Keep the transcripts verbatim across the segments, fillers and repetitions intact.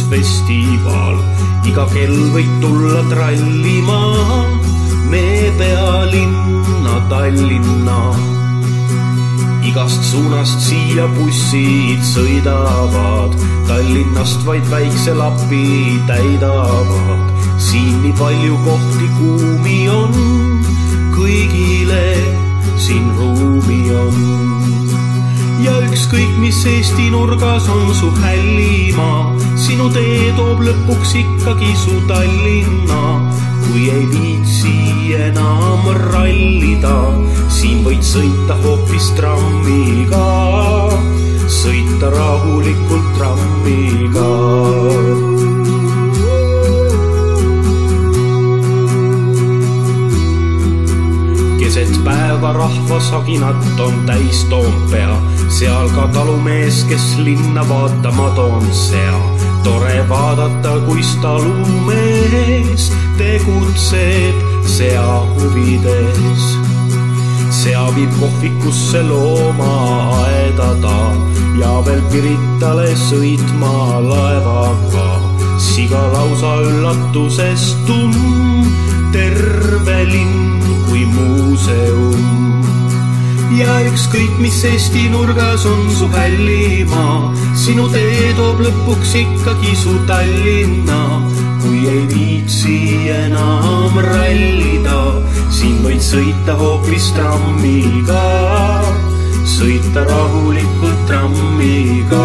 festival. Iga kell võid tulla trallima me pealinna Tallinna. Igast suunast siia bussid sõidavad, Tallinnast vaid väikse lapi täidavad. Siin nii palju kohti kuumi on, kõigile siin ruumi on. Ja ükskõik mis Eesti nurgas on su hällimaa, sinu tee toob lõpuks ikkagi su Tallinna. Kui ei viitsi enam rallida, siin võid sõita hoopis trammiga, sõita rahulikult trammiga. Keset päeva rahvasaginat on täis Toompea, seal ka talumees, kes linna vaatama toon sea. Tore vaadata, kuis talumees tegutseb sea huvides. Sea viib kohvikusse looma aedada ja veel Piritale sõitma laevaga. Siga lausa üllatusest tumm, terve linn kui muuseum. Ja ükskõik mis Eesti nurgas on su hällimaa, sinu tee toob lõpuks ikkagi su Tallinna. Kui ei viitsi enam rallida, siin võid sõita hoopis trammiga, sõita rahulikult trammiga.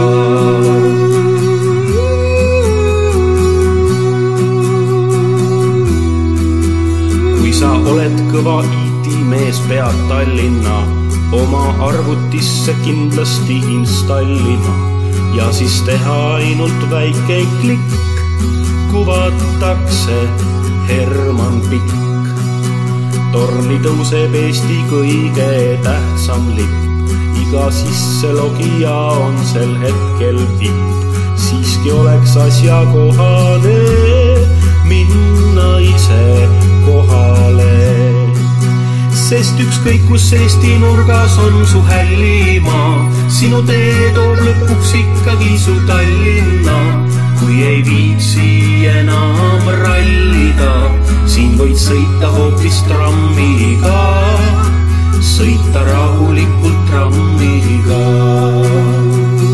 Kui sa oled kõva itimees, pead Tallinna oma arvutisse kindlasti installima ja siis teha ainult väike klikk, kuvatakse Herman Pikk. Torni tõuseb Eesti kõige tähtsam lipp, iga sisselogija on sel hetkel vipp. Siiski oleks asjakohane minna ise kohale, sest ükskõik kus Eesti nurgas on su hällimaa, sinu tee toob lõpuks ikkagi su Tallinna. Kui ei viitsi enam rallida, siin võid sõita hoopis trammiga, sõita rahulikult trammiga.